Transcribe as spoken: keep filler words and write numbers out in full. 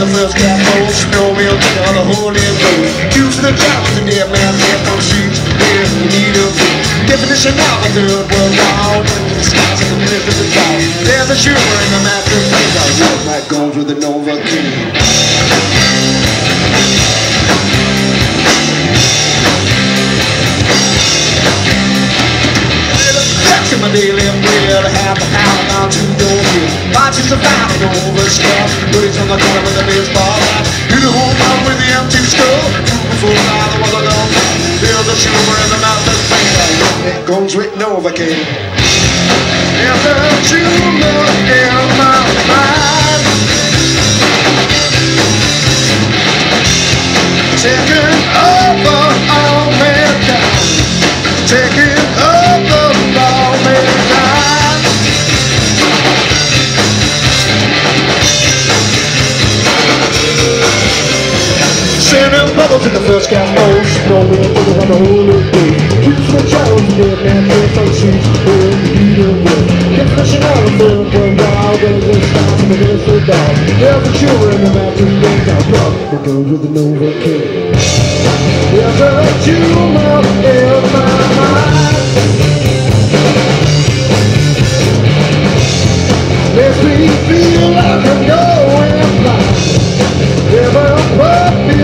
the first cat goes, snow milk on the whole damn road. Use the jobs, the dead man dead from streets. Yeah, we need a food. Definition of a third world round. The skies in the minute of the cloud. There's a humor in the massive thing. I walk like gold with the Nova King. My daily bread, half a pound down to the door. Watches a fountain over stuff. Goodies on the corner with a baseball bat. You the home run with the empty skull. Full out of what I don't know. There's a humor in the mouth that's big. It goes with Novocaine. There's a humor in my mind. Taking over all mankind. Taking over all mankind. Sending bubbles in the first gas boat. Snowing and putting on the whole of day. Keeps the child to dead man dead from streets. Oh, you don't know. Definition of a third world wild. There's a stop and there's a dog. There's a humor in the mattress thing. Now rock the goes with the Nova King. There's a humor in my mind. Makes me feel like I'm going blind. Never put me